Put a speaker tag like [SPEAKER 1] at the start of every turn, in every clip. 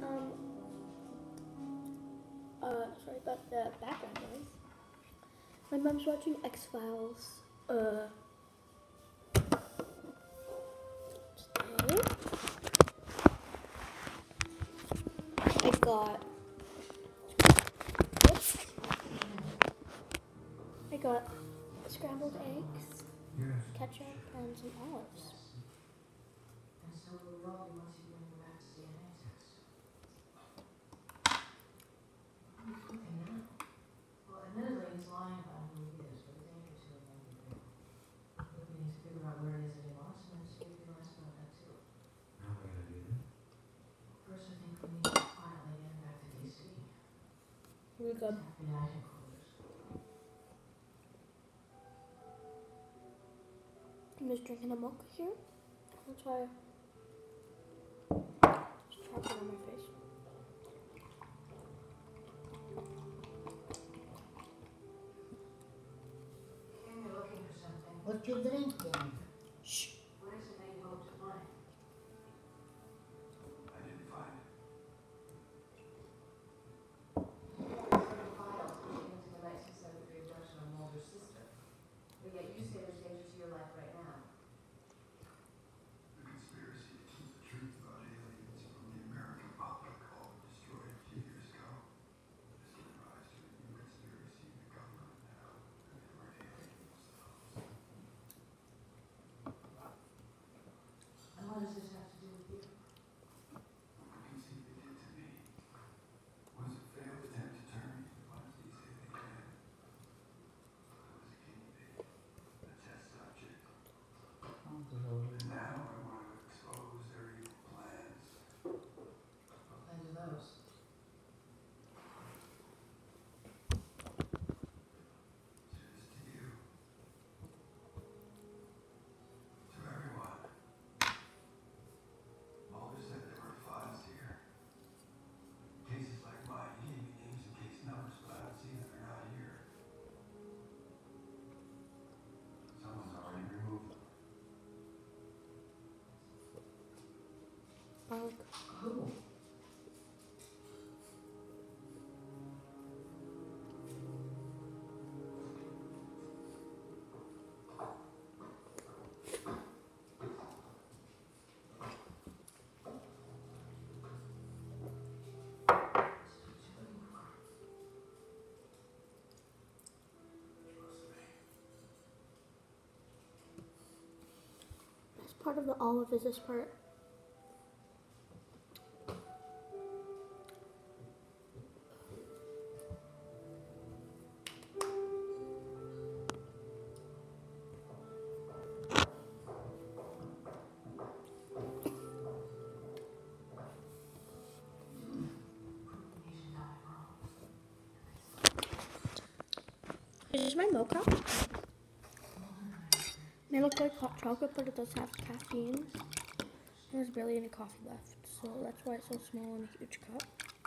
[SPEAKER 1] Um, sorry about the background noise. My mom's watching X-Files. Today. I got. Oops. I got scrambled eggs, ketchup, and some olives.
[SPEAKER 2] And so Robbie wants you to bring back his DNA test. What are you thinking now? Well, admittedly, he's lying about who he is, but the danger to him may be real. We need to figure out where it is that he wants, and then see if he lies about that too.
[SPEAKER 3] How am I gonna do that?
[SPEAKER 2] First, I think we need to quietly get him back to DC.
[SPEAKER 1] Really good.
[SPEAKER 2] FBI headquarters.
[SPEAKER 1] I'm just drinking a mocha here. That's why just chocolate on my face.
[SPEAKER 2] Kim, you're looking for something.
[SPEAKER 4] What you drinking?
[SPEAKER 1] Shh.
[SPEAKER 2] What is it that you hope to find?
[SPEAKER 3] I didn't find it.
[SPEAKER 2] Certain files pertaining to the 1973 abduction of Mulder's sister. But yet you say there's danger to your life right now.
[SPEAKER 3] The conspiracy to keep the truth about aliens from the American public all destroyed a few years ago has given rise to a new conspiracy in the government now that they were aliens themselves.
[SPEAKER 2] And what does this have to do with you?
[SPEAKER 3] What we can see they did to me was a failed attempt to turn me into one of these alien men. I was a guinea pig, a test subject. And now I want to expose their evil plans.
[SPEAKER 2] What plans are those?
[SPEAKER 3] Cheers to you. To everyone. Mulder said there were files here. Cases like mine, he gave me names and case numbers, but I don't see that they're not here. Someone's already removed them.
[SPEAKER 1] Garlic.
[SPEAKER 2] Who?
[SPEAKER 1] Best part of the olive is this part. This is my mocha. It may look like hot chocolate, but it does have caffeine. There's barely any coffee left, so that's why it's so small in a huge cup.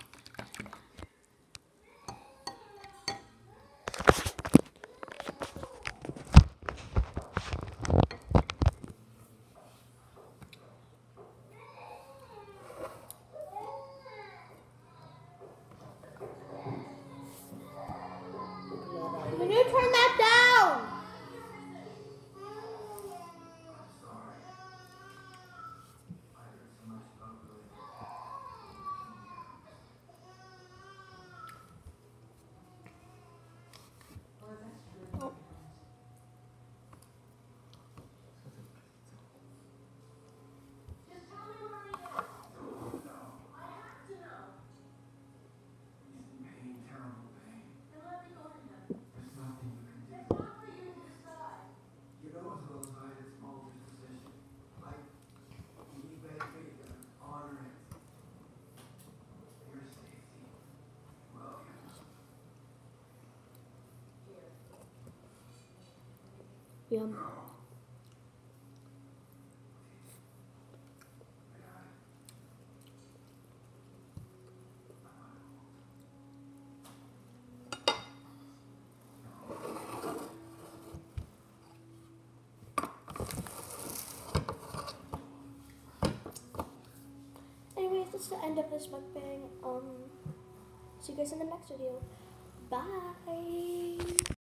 [SPEAKER 1] Can you turn that down?
[SPEAKER 3] Sorry. I heard so much about Billy.
[SPEAKER 2] Well, that's true.
[SPEAKER 1] Oh.
[SPEAKER 2] Just tell me where he is.
[SPEAKER 3] No.
[SPEAKER 2] I have to know.
[SPEAKER 3] He's in pain, terrible pain.
[SPEAKER 2] Then let me go to him.
[SPEAKER 3] There's nothing you can
[SPEAKER 2] It's
[SPEAKER 3] do.
[SPEAKER 2] not for you to decide.
[SPEAKER 3] You know as well as I, it's Mulder's decision. You better honor it. Your safety. Williams.
[SPEAKER 2] Here.
[SPEAKER 1] Yum.
[SPEAKER 3] No.
[SPEAKER 1] Anyways, that's the end of this mukbang. See you guys in the next video. Bye.